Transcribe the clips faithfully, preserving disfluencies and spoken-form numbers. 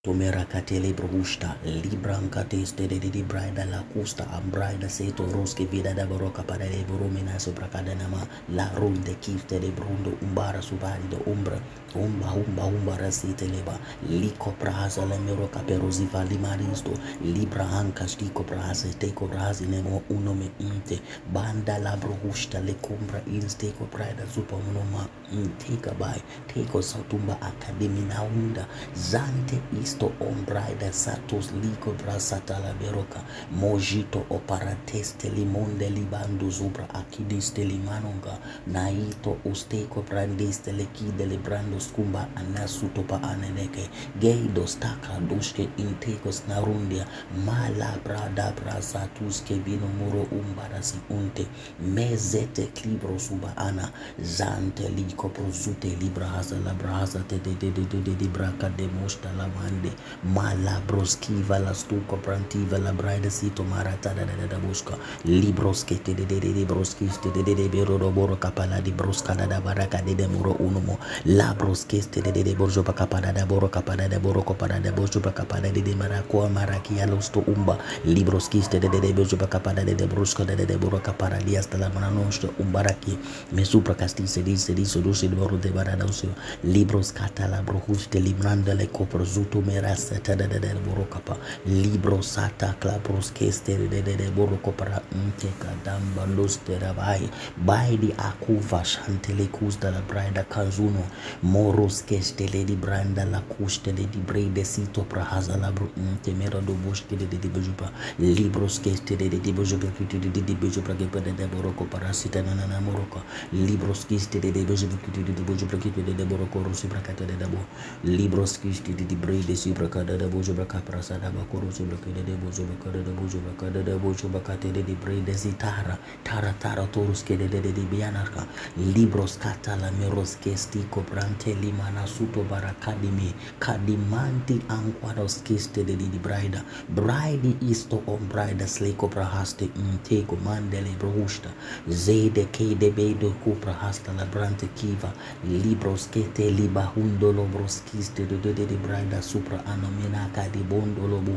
Tomera catele brusta, libranca teste de di brida la custa, ambrida seto rosche vida da baroca para le volumina sopra cadenama, la runde kifte de brundo umbara subarido umbra, umba umba umba rasite leba, lico praza la mero caperosi vali maristo, libra anca stico praza, teco brasi nemo uno me inte, banda la brusta le cumbra insteco prida supa unoma, inteka by, teco sautumba academina unda, zante isto ombraida satos lico brasata la beroca mojito oparateste limonde libando zubra akidiste limanonga naito usteco brandiste lekide librando skumba anasuto pa aneneke geido staka duske intekos narundia mala brada brasatus ke vino muro umbarasi unte mezete libro suba ana zante lico prozute libra hasa la brasa te de de de de de braca de mosta la mande mala broskiva la stuco prantiva la bride sito marata da da da busca libroske te de de de broskiste de de de bero roboro kapala di broska da da baraka de de muro unumo la broskiste de de de borjo pa kapala da boro kapala da boro kapala da borjo pa kapala de de marako maraki ya losto umba libroskiste de de de borjo pa kapala de de broska de de boro kapala di hasta la manosto umbaraki me supra castise di se di sodusi de boro de barada usio libros katala brohuste libranda le coprozuto merasa tada de de boro kapa libro sata klabros keste de de de boro kopara inte kadamba loste rabai by di akuva shantele kusta la branda kanzuno moros keste le di branda la kuste le di brede sito prahaza la bro inte mero do boske de de bejupa libros keste de de bejupa de de de bejupa ke de de boro kopara sita na na moroko libros keste de de bejupa de de bejupa ke de de boro korosi brakata de dabo libros keste de de brede si brakata de bojo brakapra sada ba korosi brakade de bojo brakade de bojo brakade de bojo brakate de de brede si tara tara tara torus ke de de de bianarka libros kata la meros kesti kobrante limana suto barakadimi kadimanti anquados keste de de brida bride isto on bride sleko prahaste intego mandele brohusta zede ke de bedo kupra hasta la brante kiva libros kete liba hundolo broskiste de de de brida supra anomina kadi bondolobu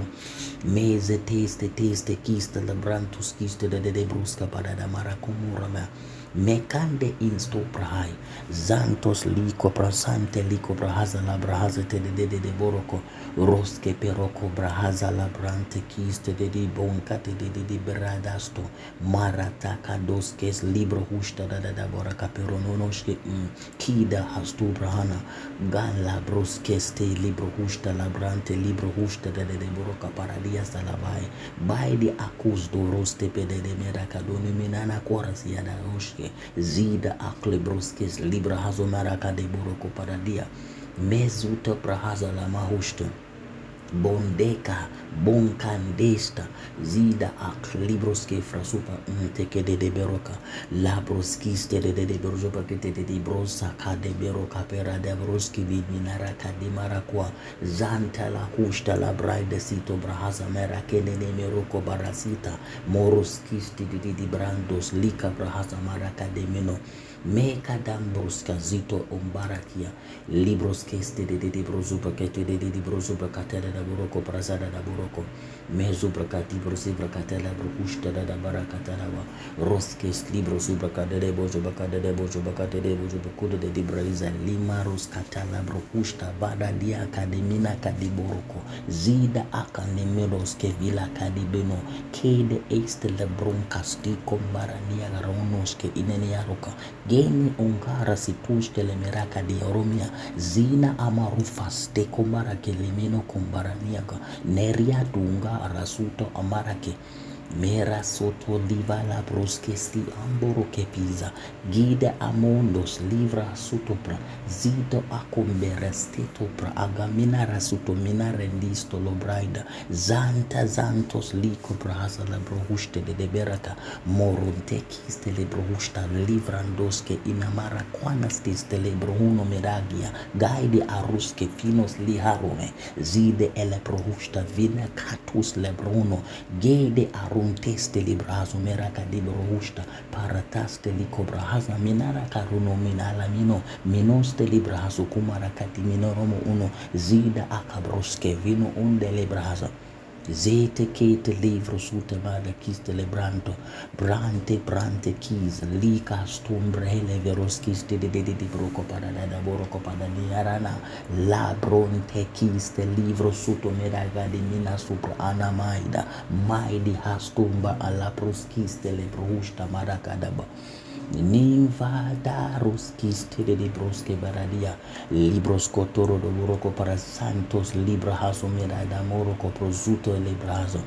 meze teste teste kiste la brantus kiste de de bruska pada da marakumura mekande insto prahai zantos liko prasante liko brahaza la brahaza te de de de boroko roske peroko brahaza la brante kiste de de bonkate de de de beradasto marata kadoskes libro hushta da da da boraka perononoshke kida hastu brahana gala broskeste libro hushta la brante libro hushta da de de boroka paradia salabai by the acus do roste pede de meraka doni minana koras yada roshke zida aklebroskes libra hazo maraka de boroko paradia mezuta prahaza la mahushta bondeka bonkandesta zida ak libroske frasupa teke de de beroka labroskiste de de berojopa kete de brosa ka de beroka pera de broski vid minaraka de marakwa zanta la kushta la bride sito brahaza merake ne meroko barasita moroskiste de de brandos lika brahaza maraka de meno meka dambroska zito umbarakia libroskeste de de brozupa kete de de brozupa katera da boroko prasada da boroko mezu brakati brosi brakatela brokushta da barakatala wa roskes libro subrakade de bojo bakade de bojo bakade de bojo bakude de dibraiza lima roskatala brokushta bada dia akademina kadiboroko zida akanemeros ke vila kadibeno kede este lebron kasti kombarania garonos ke ineni yaroka geni ongara situshte le meraka de oromia zina amarufas te kombara kelemeno kombaraniaka neria dunga rasuto amarake mera soto liva la broskesti amboro ke pisa gide amondos livra sutopra zito akombere stetopra agamina rasuto mina rendisto lo braida zanta zantos liko brasa la brohuste de de beraka moronte kiste le brohusta livrandoske inamara kwanastis le brohuno meragia gaide aruske finos liharome zide ele brohusta vina katus le bruno gede aru prunteste librazo meraka dibrohusta parataste likobrahaza minara karuno minala mino minoste librazo kumarakati minoromo uno zida akabroske vino unde libraza Zete kete livro sute mada kiste lebranto brante brante kis lika stumbre hele veroskiste de de de de broko pada da boroko pada di arana la bronte kiste livro suto medaga de mina supra ana maida maidi hastumba alla proskiste le brusta marakadaba Ninvada ruskiste de libroske baradia libros kotoro do boroko para santos libra haso merada moroko prozuto librazo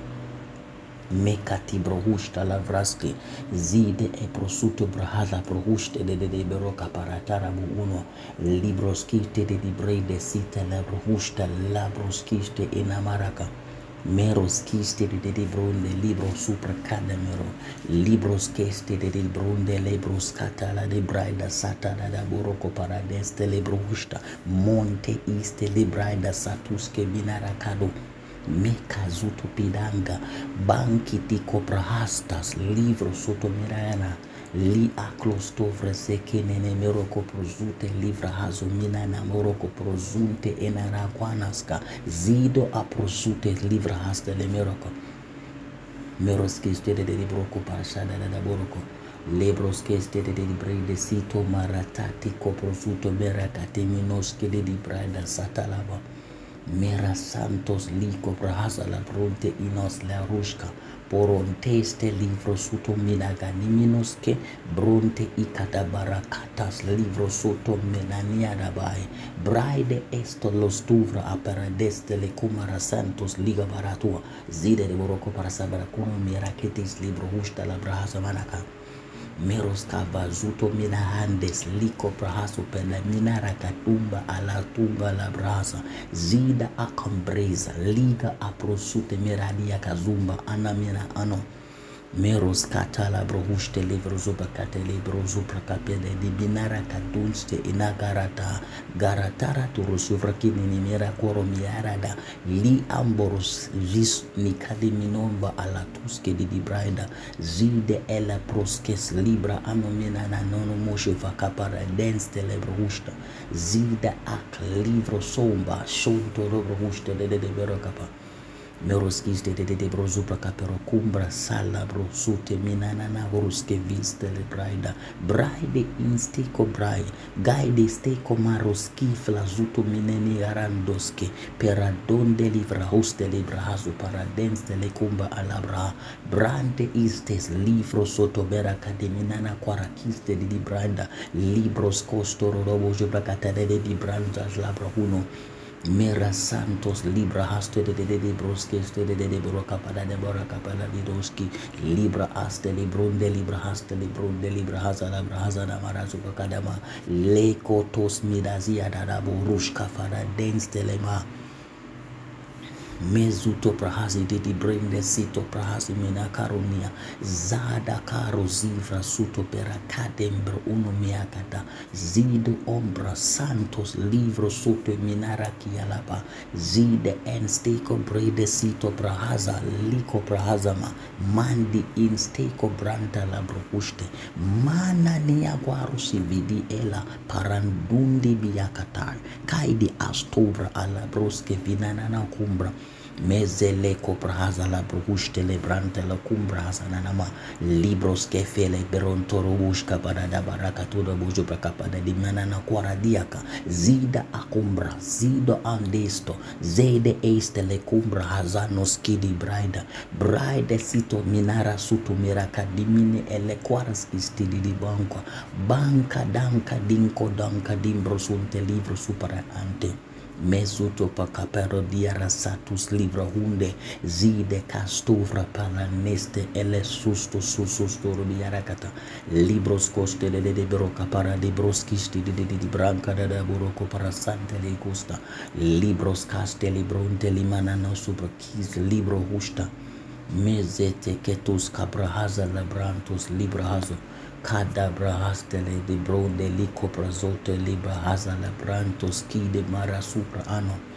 mekati brohusta lavraske zide e prosuto brahaza prohuste de de beroka para tarabu uno libroskiste de libre de sita la brohusta la broskiste inamaraka Meros kiste de de bronde libro supra cadamero libros keste de de bronde libros catala de braida satana da boroko paradeste libro husta monte iste libraida satuske binaracado mekazuto pidanga banki tiko prahastas livro sotomirana li aclostovre seke nene meroko prozute livra hazomina na moroko prozunte enara kwanaska zido a prozute livra haste le meroko meroski stede de broko parashada da boroko lebroski stede de brede sito maratati ko prozuto merakate minoske de brada satalaba mera santos liko prahasa la bronte inos la rushka Poronteste livro suto minaganiminos que bronte y catabarakatas livro suto menania dabai braide esto los tuvra aparadeste le kumara santos liga baratua zide de boroko para sabarakuno miraketis libro husta la brahasa manaka meros kavazuto mina handes liko prahaso pela minara katumba ala tunga la brasa zida akambreza liga aprosute miradia kazumba anamina ano meros katala brohuste livro zuba katele brozu prakapede di binara kadunste inagarata garatara turusuvra kinini mera koro miarada li amboros vis nikadi minomba ala tuske di braida zide ela proskes libra anomina na nono moshe vakapara denste le brohusta zida ak livro somba shonto ro brohusta de de berokapa Meroskiste de de brozupa capero cumbra sala brosute minana na voruske viste le braida braide insteko brai gaide steko maroski flazuto mineni arandoske per donde livra hoste libra hasu para denste le cumba alabra brande istes livro soto bera cademinana quarakiste di branda libros costoro robo jubra catade di branda labra uno Mera santos libra haste de de de broske ste de de broka pada de broka pada di doski libra haste libronde libra haste libronde libra hazala libra hazala marazu kadama leko tos midazia da borushka fara denste lema mezuto prahazi didi brende sito prahazi mina karunia zada karo zivra suto pera kadembro uno miakata zido ombra santos livro suto minara kialapa zide ensteko brede sito prahaza liko prahazama mandi insteko branta la brokuste mana niagwarusi vidi ela parandundi biakatar kaidi astovra ala broske vinana na kumbra mezele coprahaza la bruhuste le brante la cumbraza nanama libros que fele berontoro bushka para da baraka todo bujo para di manana quaradiaka zida akumbra zido andesto zede este le cumbra hazanos kidi braida braide sito minara suto miraka dimine ele quaras istidi di banco banca danka dinko danka dimbro sunte livro supera ante Mesuto pa capero diara satus libra hunde zide castuvra para neste ele susto susto diara kata libros coste de de broca para de broskisti de de branca de boroko para sante de costa libros caste libronte limana no super kis libro husta mezete ketus cabrahaza labrantos libra hazo Cadabra hastele de bronde lico prazote libra haza la brantos ki de mara supra ano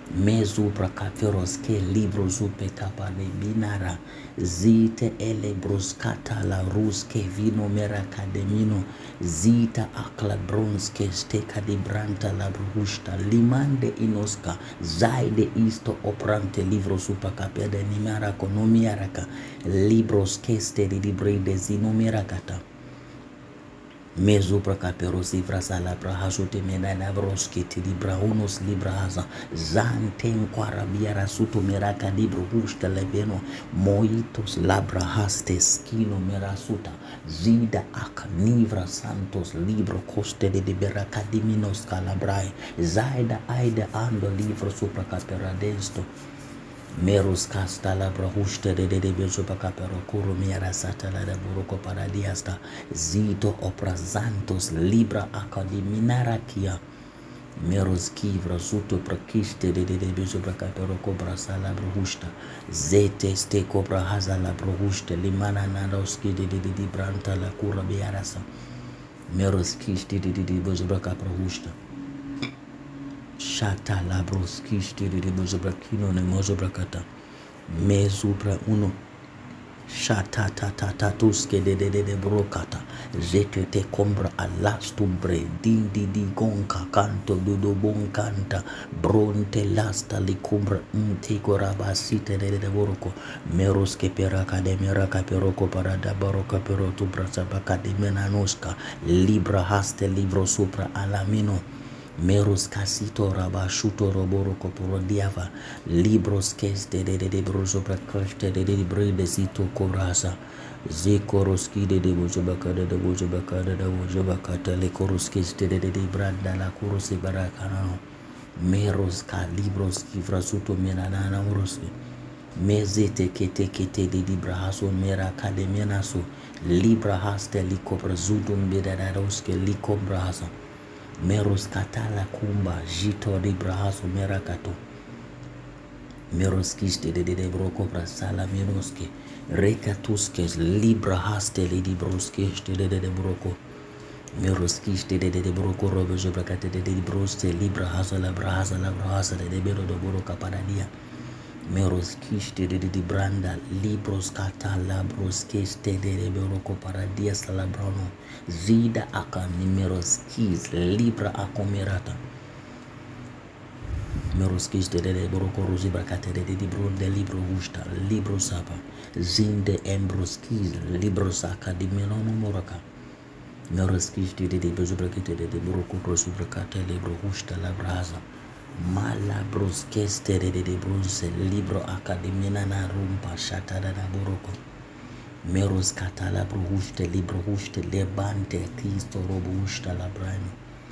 Mezupra kaferos ke libro zupe kapa de binara zite ele bruskata la ruske vino mera kademino zita akla bronske steka di branta la bruhusta limande inoska zaide isto oprante livro supa kapia de nimara konomia raka libros keste di brede zino mera kata Mezupra caperosi vrasa la brahasute menana broski tidi braunos libraza zanten quarabiara suto meraka libro gusta leveno moitos labrahastes kino merasuta zida ak nivra santos libro coste de beraka diminos calabrai zaida aida ando livro supra caperadesto Meros casta la brahuste de de bezopa capero curo miara satala de buroco paradiasta zito oprazantos libra academinar kia Meros kivra suto prakiste de de bezopa capero cobra sala brahusta zete ste cobra haza la brahuste limana naroski de de de branta la cura biarasa Meros kiste de de bezopa caprohusta Shata labros kishti de mozobra kino ne mozobra kata mezubra uno shata ta ta ta tuske de de de brokata zete te combra alastumbre din di di gonka canto dudo bon canta bronte lasta li cumbra te coraba site de de boroko meros ke pera kademera kaperoko parada baroka pero tu brasa bakademena noska libra haste libro supra alamino Meros casito rabashuto roboro coporo diava libros keste de de brozo prakoste de de brede zito korasa zekoroski de de bozo bakada de bozo bakada de bozo bakata le koroskeste de de branda la korosi barakana meros ka libros kifrasuto menana moroski mezete kete kete de brahaso mera kademenaso libra haste likobra zudum bedadaroske likobra hasa Meros katala kumba jito di brahaso merakato Meros kiste de de broko brasala meroske rekatuske libra haste li di broske de de broko Meros kiste de de broko robe jobrakate de de broste libra hasa la brahasa la brahasa de de bero do broka paradia Meros kiste de de branda libros katala broskeste de de broko paradia sala brano zida aka numeros keys libra akomerata meros keys de de boroko rosi brakate de de bro de libro gusta libro sapa zinde embros keys libro saka di menono moraka meros keys de de bezo brakate de de boroko rosi brakate libro gusta la brasa mala broskeste de de bronze libro akademina na rumpa shatada na boroko Meros katala bruhuste libruhuste lebante Cristo robusta la brano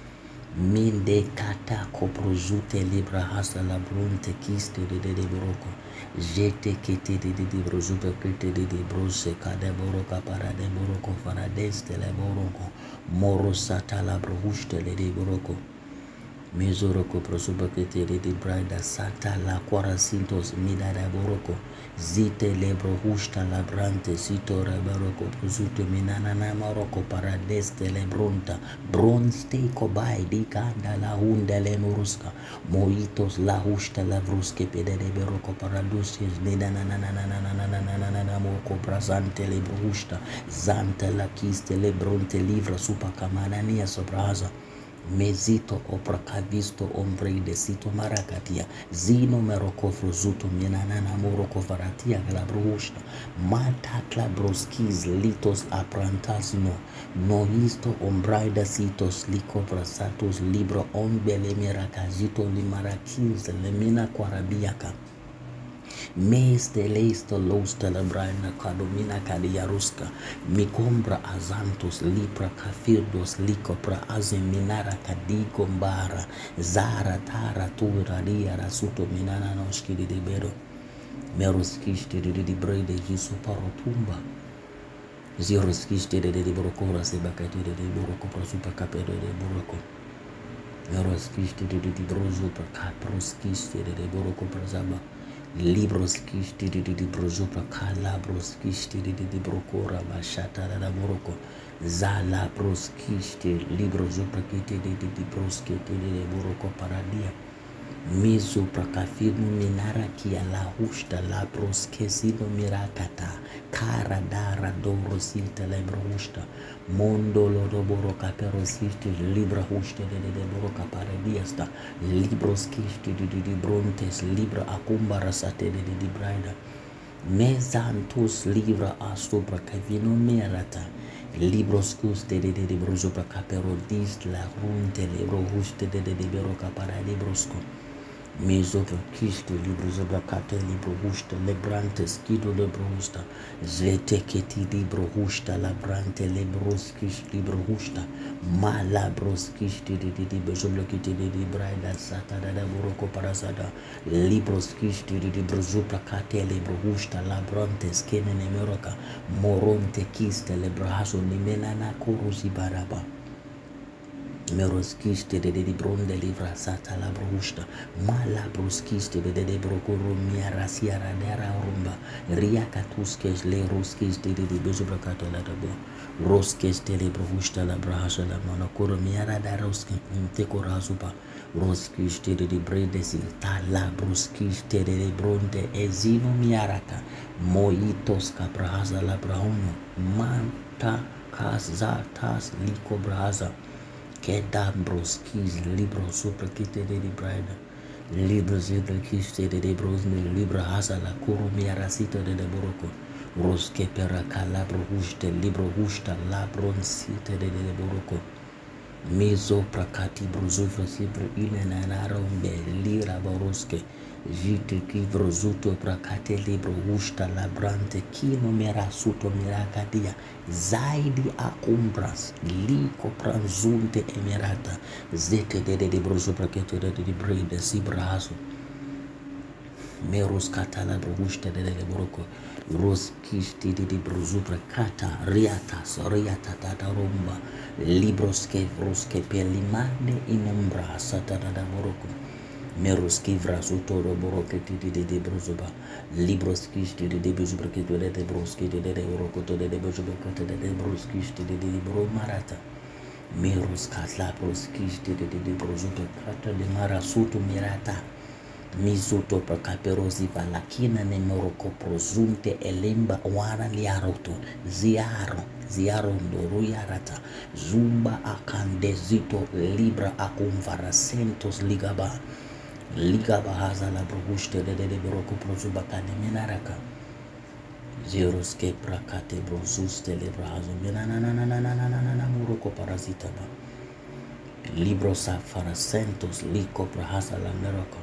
minde kata koprozute libra hasa la brunte kiste de de de boroko jete kete de de de brozupe kete de de brose kade boroka para de boroko faradeste le boroko moro sata la bruhuste le de boroko Mezoroko prosuba kete de de brada sata la quaracintos mida da boroko zite lebro husta la brante sito rabaroko prosute minana na maroko paradeste lebronta bronste kobai di kanda la hunda le muruska moitos la husta la bruske pede de beroko paradusis nida na na na na na na na na na na na na moko prasante lebro husta zante la kiste lebronte livra supa kamanania sobraza Mezito oprakavisto ombre de sito marakatia zino meroko fruzuto minanana moroko varatia glabrushta mata klabroskis litos aprantasno noisto ombraida sitos liko prasatos libro ombele mirakazito limarakis lemina kwarabiaka Mes de leisto losta la braina kadomina kadiaruska mikombra azantos lipra kafirdos likopra azeminara kadigo mbara zara tara tura ria rasuto minana noski di bero meroskisti di di brede jisu parotumba ziroskisti di di borokora sebakati di boroko prosupa kapede di boroko meroskisti di di brozo per kaproskisti di boroko prezaba Libros kishti di di brozo pra kala bros kishti di di brokora bashata da boroko zala bros kishti libro zopra kiti di di bros kiti di boroko paradia Mizo prakafinu minara kia la hushta la broskesino mirakata kara dara doro sita la brohushta mondo lo doboro capero sisti libra hushta de de boro capare diasta libros kishti de de brontes libra acumba rasate de de braida mezantus libra asopra cavino merata libros custe de de brozo pra capero dis la runte libro hushta de de boro capara librosco Mezova Kisto libro Zabakata libro Husta Lebrante Skido libro Husta Zeteketi libro Husta Labrante Lebroskis libro Husta Malabroskis di di di Bezoblokiti di Braida Sata da Boroko Parasada Libroskis di di Brozupakate libro Husta Labrante Skene Nemeroka Moronte Kiste Lebrahaso Nimenana Kurusi Baraba Meroskiste de de bronde livra sata la brusta mala bruskiste de de brokoro mia rasia radera rumba riakatuskes le roskiste de de bezobrakata la dabo roskeste le brusta la brahasa la monokoro mia radaroske tekorazupa roskiste de de bredesi tala bruskiste de de bronde ezino miaraka moitos kabrahasa la brahono manta kazatas liko brahaza Kedam broskis libro super kite de braida libro zidra kiste de bros libro hasa la kurumia rasita de boroko roske pera calabro huste libro husta la bronsite de boroko mezo prakati brozufra sipra ilena narombe lira baroske jite kivro zuto prakate libro husta la brante kino mera suto mirakadia zaidi akumbras liko pranzunte emerata zete de de brozo prakete de de brede sibrahaso meros katala brogusta de de boroko ros kishti de brozo prakata riata soriata tata romba libros que vroske pelimane inumbra sata da boroko meros que vraso todo boroke de de brozoba libros kishti de de brozo prakete de de broske de de boroko to de de brozo prakete de de bros kishti de de bro marata meros katla bros kishti de de brozo prakata de marasuto mirata mizuto prakaperozi valakina ne moroko prozunte elemba wana liaroto ziaro ziaro ndoru yarata zumba akandezito libra akumvara sentos ligaba ligaba haza la bruguste de de moroko prozuba kane minaraka zeros ke prakate brozuste libra hazo minananananananana moroko parazita ba libro safara sentos liko prahasa la meroko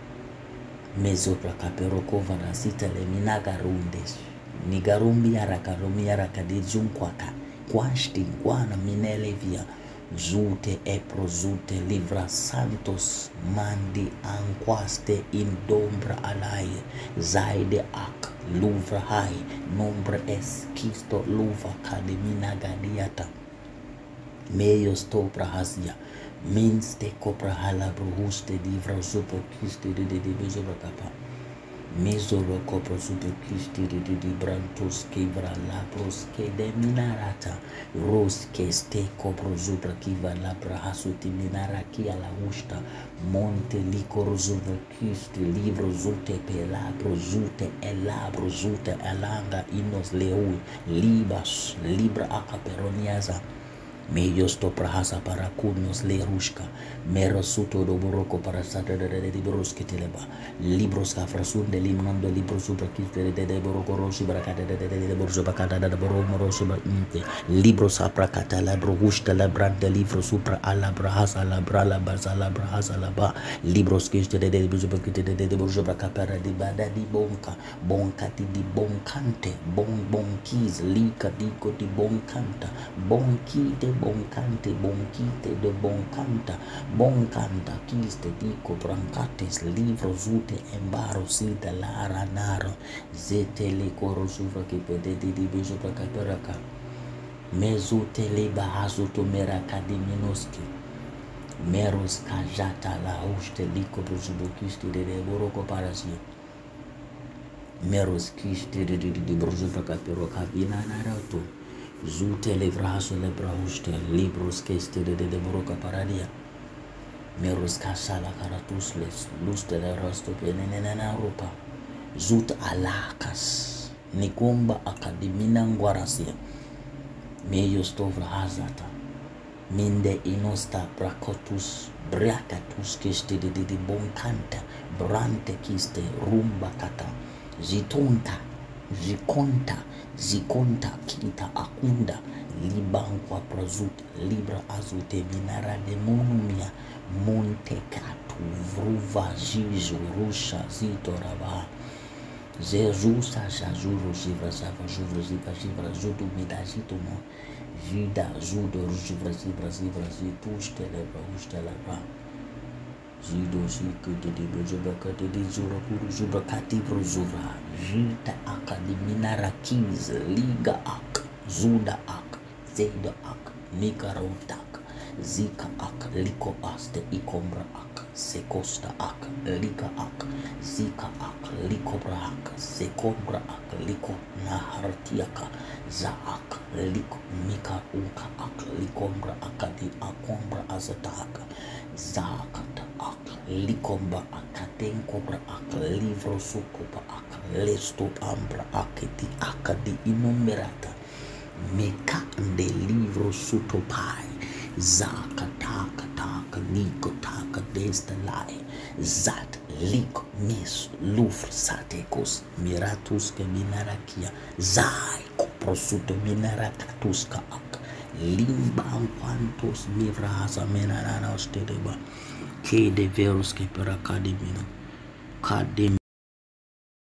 Mezopra caperoko vanasita le minaga rundes. Nigarumbi arakarumi arakade junkwaka. Quashti guana minelevia. Zute epro zute livra santos. Mandi anquaste indombra alaye. Zaide ak luvra hai. Nombre es kisto luva kademinaga diata. Meios topra hasia. Means te copra hala bruhuste divra super kisti de de bezobra capa. Mezoro copra super kisti de de brantos kivra la proske de minarata. Ros que ste copra zubra kiva la brahasuti minara kia la husta. Monte licor zubra kisti livro zute pe la brozute e la brozute alanga inos leui libas libra acaperoniaza. Medios to prahasa para kunos le rushka merosuto do boroko para sata de de broske teleba libros ka frasun de limnon de libros super kiste de de boroko rosi barakata de de de borzo bakata de boro moroso ba inte libros aprakata la brogusta la brand livro super ala brahasa la brala bazala brahasa la ba libros kiste de de borzo bakite de de borzo bakapara di bada di bonka bonka di bonkante bon bonkis lika diko di bonkanta bonki de boncante bonquite de boncanta boncanta kiste dico brancates livro zute embaro sida lara naro zete le coro sufra che pedete di beso pra caperaka mezute le bahaso to meraka di minoski meros kajata la hoste lico bruzubokiste de de boroko parasi meros kiste de de de bruzuba caperoka vina narato Zute le vraso le brahuste libros que este de de boroca paradia Merus kasala karatus les lus de la rosto penenena rupa zut alakas nikumba akadimina ngwarasia meyo stovra hazata minde inosta brakotus brakatus kiste de de bonkanta brante kiste rumba kata zitonta zikonta zikonta kita akunda libankwa prazut libra azute binara de monumia montecatu vruva jizu rusha zitoraba zezusa jazuru zivra zava juvra ziva jivra zudu midazito mo jida zudo jivra zivra zivra zitushte lebra ushte lebra zido ziku de de bujubra kati de zura kuru zubra kati bro zuvra jita akadimina rakiz liga ak zuda ak zeda ak nikarotak zika ak liko aste ikombra ak sekosta ak lika ak zika ak likobra ak sekombra ak liko nahartiaka za ak liko mika uka ak likombra akadi akombra azataka zakata ak likomba akaten kobra ak livro sukoba ak lesto ambra aketi akadi inumerata meka de livro sutopai zakataka taka niko taka destelai zat lik mis lufr satekos miratus ke minarakia zai koprosuto minarakatus ka ak limba quantos mivraza menarana ostedeba ke de verus ke per academia kadem